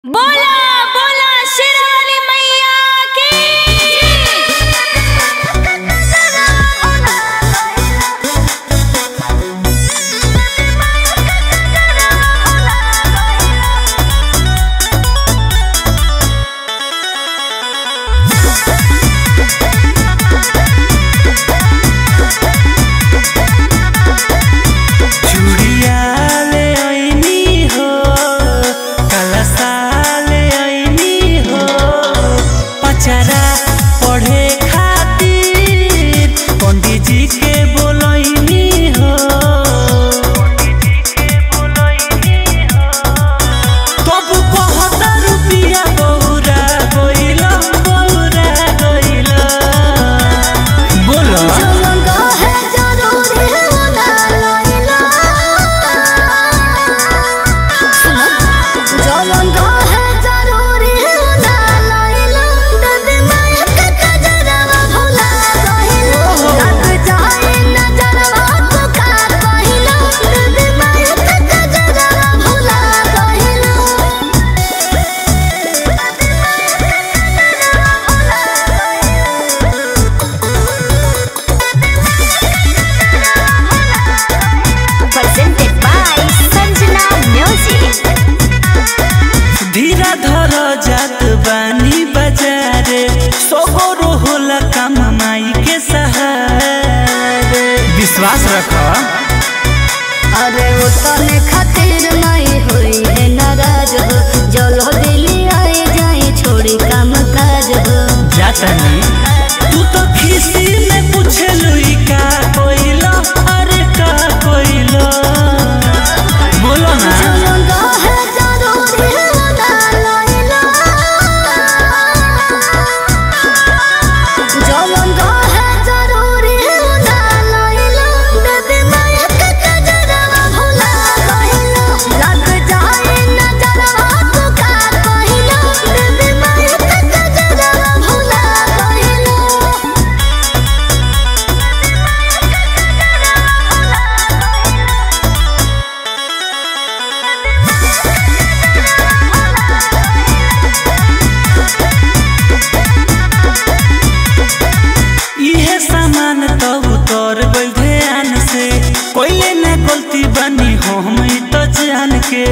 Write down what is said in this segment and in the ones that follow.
बोला बोला शेरावाली मैया की। पढ़े खातिर पंडित जी के बोलैनी हो, तब बहुत रुपया बौरा गइल बोलो धीरा धर जात बानी बाजारे, सगरो होला काम माई के सहारे। विश्वास रख। अरे वो तने खातिर माई होई है नाराज हो, जलो दिली आए जाए छोड़ी काम काज हो। जाता नहीं तू तो खिसी में पूछे लुई का कोइलो, अरे का कोइलो बोलो ना। कोइले ना गलती बनी हो हम तो जान के।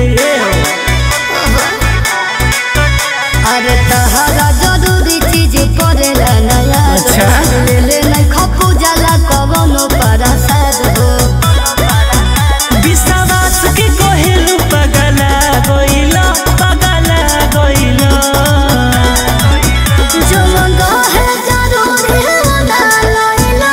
अरे तहरा जरूरी चीज पड़ेला नया। अच्छा ले ले नहीं खपू जाला कवनो परसाद हो। विश्वास के कहेलु पगला गइलो जो मंगा है जरूरी ना लइला,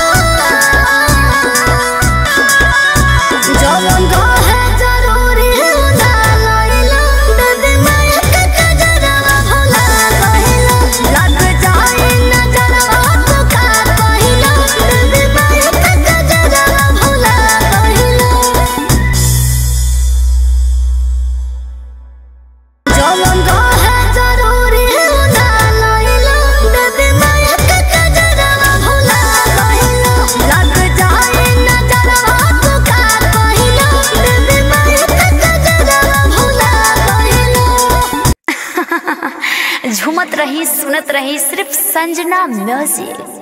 जो मंगा है जरूरी ना लइला। दे माया के कजरवा भुला गइला, लग जाए नजरवा तो का कहिला। दे माया के कजरवा भुला गइला, जो मंगा है जरूरी ना लइला। दे माया के कजरवा भुला गइला, लग जाए नजरवा तो का कहिला। दे माया के कजरवा भुला गइला। झूमत रही सुनत रही सिर्फ संजना म्यूजिक।